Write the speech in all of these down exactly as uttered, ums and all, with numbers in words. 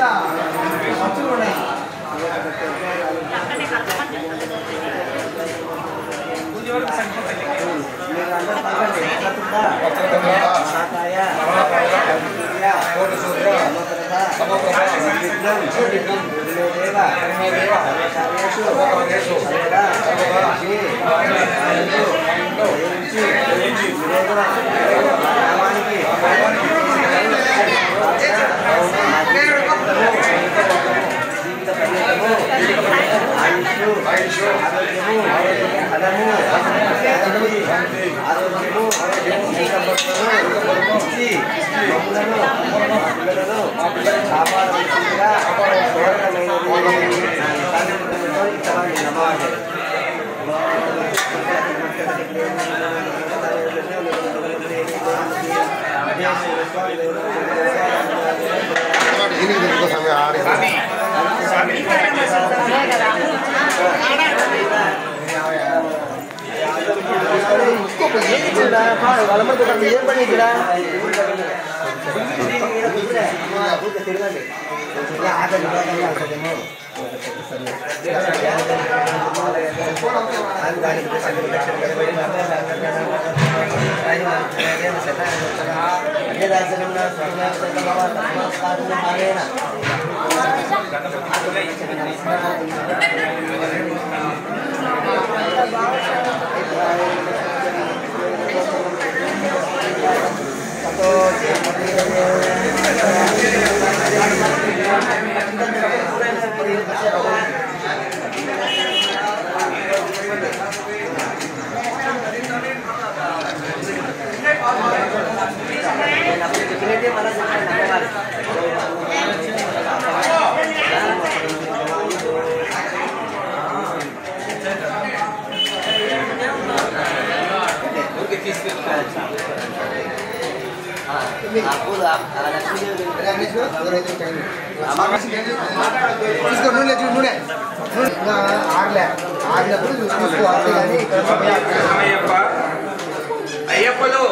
అయ్యప్పలు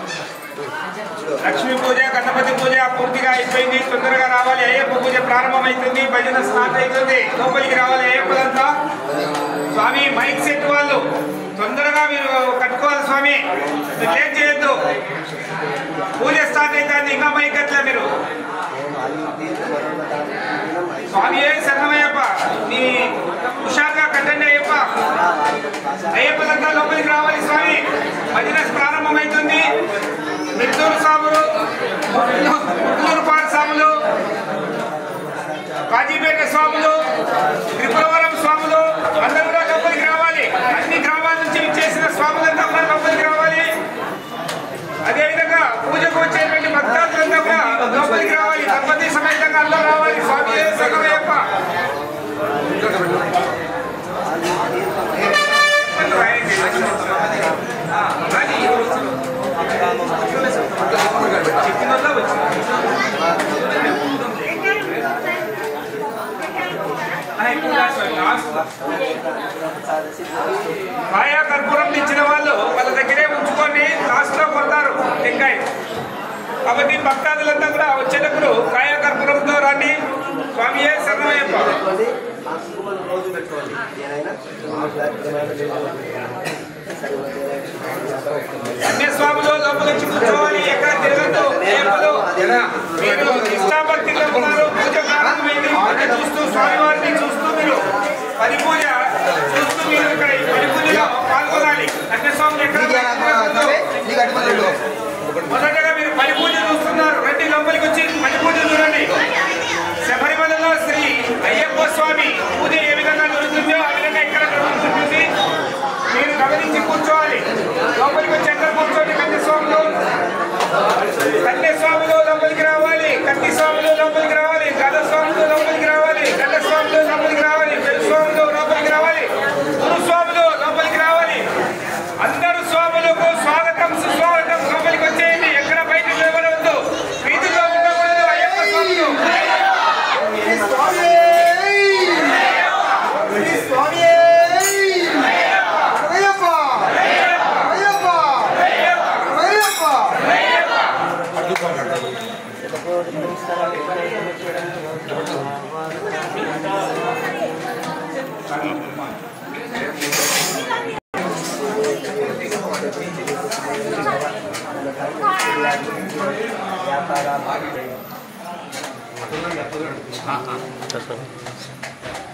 లక్ష్మీ పూజ గణపతి పూజ పూర్తిగా అయిపోయింది. తొందరగా రావాలి. అయ్యప్ప పూజ ప్రారంభమైతుంది. భజన స్టార్ట్ అవుతుంది. లోపలికి రావాలి అయ్యప్పలంతా. స్వామి మైక్ సెట్ వాళ్ళు తొందరగా మీరు కట్టుకోవాలి స్వామి, మీరు లేట్ చేయొద్దు. పూజ స్టార్ట్ అవుతుంది. ఇంకా మైక్ అట్లా మీరు స్వామి శరణమయ్యప్ప మీ హుషారుగా కట్టండి అయ్యప్ప. అయ్యప్పలంతా లోపలికి రావాలి స్వామి. భజన ప్రారంభమవుతుంది. మిర్దూరు స్వాములు, ముట్లూరుపాడు స్వాములు, కాజీపేట స్వాములు, త్రిపురవరం స్వాములు అందరూ కూడా లోపలికి రావాలి. అన్ని గ్రామాల నుంచి విచ్చేసిన స్వాములంతా కూడా లోపలికి రావాలి. అదేవిధంగా పూజకు వచ్చేటువంటి భక్తులంతా కూడా లోపలికి రావాలి. దంపతి సమేతంగా అందరూ రావాలి. స్వామి శరణమయ్యప్ప. కాయా కర్పూరం ఇచ్చిన వాళ్ళు వాళ్ళ దగ్గరే ఉంచుకొని లాస్ట్ లో కొడతారు టెంకాయ. కాబట్టి భక్తాదులంతా కూడా వచ్చేటప్పుడు కాయా కర్పూరంతో రండి. స్వామి శరణమయ్యప్ప. అన్ని స్వాములు లోపల వచ్చి కూర్చోవాలి. ఎక్కడ తిరగద్దు. మీరు ఇష్టాభక్తిగా ఉన్నారు. పూజ ప్రారంభమైంది. చూస్తూ స్వామివారిని చూస్తూ మీరు పది పూజ చూస్తూ మీరు ఇక్కడ పది పూజలో పాల్గొనాలి. అన్ని స్వాములు ఎక్కడ మొదటగా మీరు పది పూజ చూస్తున్నారు. రండి లోపలికి వచ్చి పది పూజ చూడండి. శబరిమలలో శ్రీ అయ్యప్ప స్వామి పూజ ఏ విధంగా జరుగుతుందో ఆ విధంగా ఇక్కడ జరుగుతుంది. మీరు గమనించి కూర్చోవాలి. లోపలికి వచ్చి ఎక్కడ కూర్చోండి. కన్య స్వాములు కన్య స్వాములు లోపలికి రావాలి. కన్య స్వాములు లోపలికి రావాలి. వ్యాపార